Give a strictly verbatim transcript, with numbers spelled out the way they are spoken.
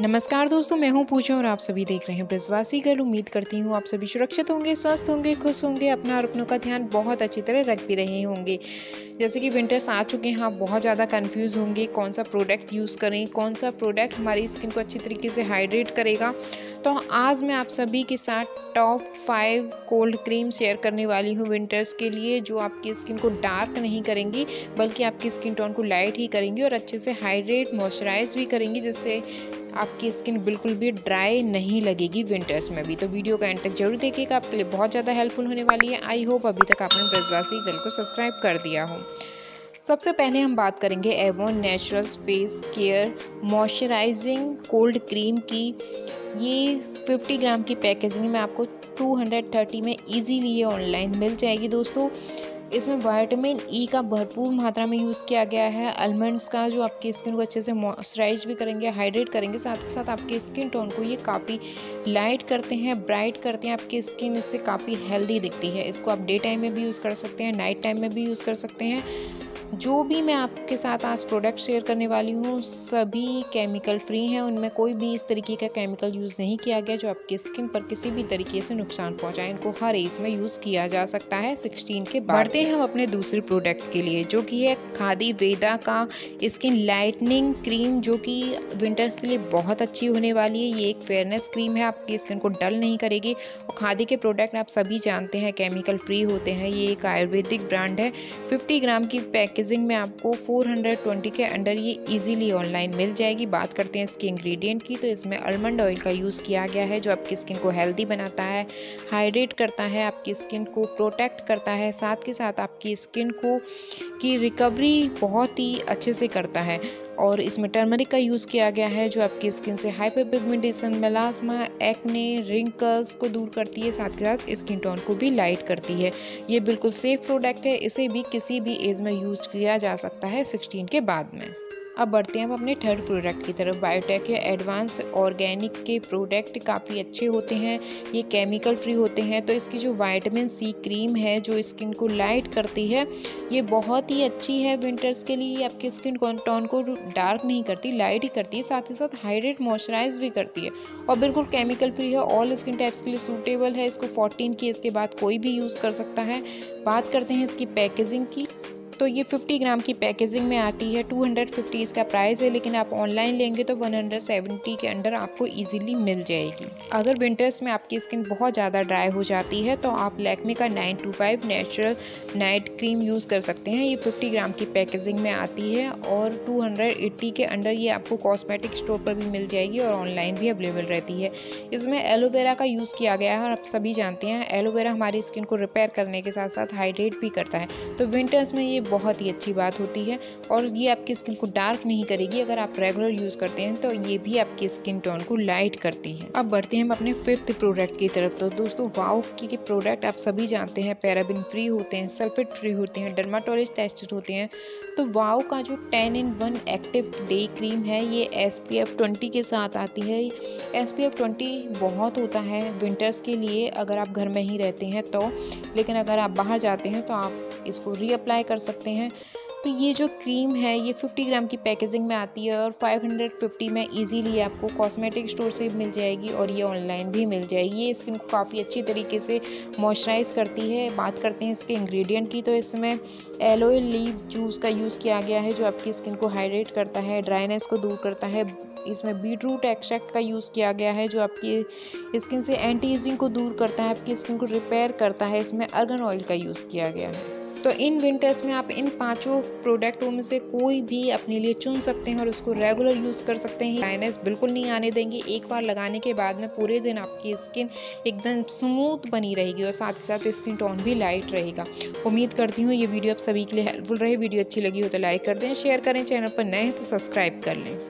नमस्कार दोस्तों, मैं हूं पूजा और आप सभी देख रहे हैं ब्रजवासी गर्ल। उम्मीद करती हूं आप सभी सुरक्षित होंगे, स्वस्थ होंगे, खुश होंगे, अपना और अपनों का ध्यान बहुत अच्छी तरह रख भी रहे होंगे। जैसे कि विंटर्स आ चुके हैं, आप बहुत ज़्यादा कंफ्यूज होंगे कौन सा प्रोडक्ट यूज़ करें, कौन सा प्रोडक्ट हमारी स्किन को अच्छी तरीके से हाइड्रेट करेगा। तो आज मैं आप सभी के साथ top five cold cream share करने वाली हूँ विंटर्स के लिए, जो आपकी स्किन को डार्क नहीं करेंगी बल्कि आपकी स्किन टोन को लाइट ही करेंगी और अच्छे से हाइड्रेट मॉइस्चराइज भी करेंगी, जिससे आपकी स्किन बिल्कुल भी ड्राई नहीं लगेगी विंटर्स में भी। तो वीडियो का एंड तक जरूर देखिएगा, आपके लिए बहुत ज़्यादा हेल्पफुल होने वाली है। आई होप अभी तक आपने ब्रजवासी गर्ल को सब्सक्राइब कर दिया हो। सबसे पहले हम बात करेंगे Avon naturals face care moisturising cold cream की। ये पचास ग्राम की पैकेजिंग में आपको दो सौ तीस में इजीली ये ऑनलाइन मिल जाएगी दोस्तों। इसमें विटामिन ई का भरपूर मात्रा में यूज़ किया गया है, आलमंड्स का, जो आपकी स्किन को अच्छे से मॉइस्चराइज भी करेंगे, हाइड्रेट करेंगे, साथ ही साथ आपके स्किन टोन को ये काफ़ी लाइट करते हैं, ब्राइट करते हैं। आपकी स्किन इससे काफ़ी हेल्दी दिखती है। इसको आप डे टाइम में भी यूज़ कर सकते हैं, नाइट टाइम में भी यूज़ कर सकते हैं। जो भी मैं आपके साथ आज प्रोडक्ट शेयर करने वाली हूँ सभी केमिकल फ्री हैं, उनमें कोई भी इस तरीके का केमिकल यूज़ नहीं किया गया जो आपकी स्किन पर किसी भी तरीके से नुकसान पहुँचाए। इनको हर एज में यूज़ किया जा सकता है सोलह के बाद। बढ़ते हैं हम अपने दूसरे प्रोडक्ट के लिए, जो कि है खादी वेदा का स्किन लाइटनिंग क्रीम, जो कि विंटर्स के लिए बहुत अच्छी होने वाली है। ये एक फेयरनेस क्रीम है, आपकी स्किन को डल नहीं करेगी। और खादी के प्रोडक्ट आप सभी जानते हैं केमिकल फ्री होते हैं। ये एक आयुर्वेदिक ब्रांड है। पचास ग्राम की पैकेजिंग में आपको चार सौ बीस के अंडर ये इजीली ऑनलाइन मिल जाएगी। बात करते हैं इसके इंग्रेडिएंट की, तो इसमें आलमंड ऑयल का यूज़ किया गया है, जो आपकी स्किन को हेल्दी बनाता है, हाइड्रेट करता है, आपकी स्किन को प्रोटेक्ट करता है, साथ के साथ आपकी स्किन को की रिकवरी बहुत ही अच्छे से करता है। और इसमें टर्मरिक का यूज़ किया गया है, जो आपकी स्किन से hyperpigmentation, melasma, acne, wrinkles को दूर करती है, साथ के साथ स्किन टोन को भी लाइट करती है। ये बिल्कुल सेफ प्रोडक्ट है, इसे भी किसी भी एज में यूज़ किया जा सकता है सोलह के बाद में। अब बढ़ते हैं हम अपने थर्ड प्रोडक्ट की तरफ। बायोटेक या एडवांस ऑर्गेनिक के प्रोडक्ट काफ़ी अच्छे होते हैं, ये केमिकल फ्री होते हैं। तो इसकी जो विटामिन सी क्रीम है जो स्किन को लाइट करती है, ये बहुत ही अच्छी है विंटर्स के लिए। ये आपकी स्किन टोन को डार्क नहीं करती, लाइट ही करती है, साथ ही साथ हाइड्रेट मॉइस्चराइज भी करती है और बिल्कुल केमिकल फ्री है। ऑल स्किन टाइप्स के लिए सूटेबल है। इसको चौदह की इसके बाद कोई भी यूज़ कर सकता है। बात करते हैं इसकी पैकेजिंग की, तो ये पचास ग्राम की पैकेजिंग में आती है। दो सौ पचास इसका प्राइस है, लेकिन आप ऑनलाइन लेंगे तो एक सौ सत्तर के अंडर आपको इजीली मिल जाएगी। अगर विंटर्स में आपकी स्किन बहुत ज़्यादा ड्राई हो जाती है तो आप लैक्मे का nine to five natural night cream use कर सकते हैं। ये पचास ग्राम की पैकेजिंग में आती है और दो सौ अस्सी के अंडर ये आपको कॉस्मेटिक स्टोर पर भी मिल जाएगी और ऑनलाइन भी अवेलेबल रहती है। इसमें एलोवेरा का यूज़ किया गया है और आप सभी जानते हैं एलोवेरा हमारी स्किन को रिपेयर करने के साथ साथ हाइड्रेट भी करता है। तो विंटर्स में ये बहुत ही अच्छी बात होती है और ये आपकी स्किन को डार्क नहीं करेगी। अगर आप रेगुलर यूज़ करते हैं तो ये भी आपकी स्किन टोन को लाइट करती है। अब बढ़ते हैं हम अपने फिफ्थ प्रोडक्ट की तरफ। तो दोस्तों वाओ के प्रोडक्ट आप सभी जानते हैं पैराबिन फ्री होते हैं, सल्फेट फ्री होते हैं, डर्माटोलॉजिस्ट टेस्टेड होते हैं। तो वाओ का जो ten in one active day cream है, ये एस पी एफ ट्वेंटी के साथ आती है। एस पी एफ ट्वेंटी बहुत होता है विंटर्स के लिए अगर आप घर में ही रहते हैं तो, लेकिन अगर आप बाहर जाते हैं तो आप इसको रीअप्लाई कर सकते हैं। तो ये जो क्रीम है ये पचास ग्राम की पैकेजिंग में आती है और पाँच सौ पचास में इजीली आपको कॉस्मेटिक स्टोर से मिल जाएगी और ये ऑनलाइन भी मिल जाएगी। ये स्किन को काफ़ी अच्छी तरीके से मॉइस्चराइज करती है। बात करते हैं इसके इंग्रेडिएंट की, तो इसमें एलोए लीफ जूस का यूज़ किया गया है, जो आपकी स्किन को हाइड्रेट करता है, ड्राइनेस को दूर करता है। इसमें बीट रूट एक्सट्रैक्ट का यूज़ किया गया है, जो आपकी स्किन से एंटी एजिंग को दूर करता है, आपकी स्किन को रिपेयर करता है। इसमें अर्गन ऑयल का यूज़ किया गया है। तो इन विंटर्स में आप इन पांचों प्रोडक्टों में से कोई भी अपने लिए चुन सकते हैं और उसको रेगुलर यूज़ कर सकते हैं। ड्राइनेस बिल्कुल नहीं आने देंगे। एक बार लगाने के बाद में पूरे दिन आपकी स्किन एकदम स्मूथ बनी रहेगी और साथ ही साथ स्किन टोन भी लाइट रहेगा। उम्मीद करती हूँ ये वीडियो आप सभी के लिए हेल्पफुल रहे। वीडियो अच्छी लगी हो तो लाइक कर दें, शेयर करें, चैनल पर नए हैं तो सब्सक्राइब कर लें।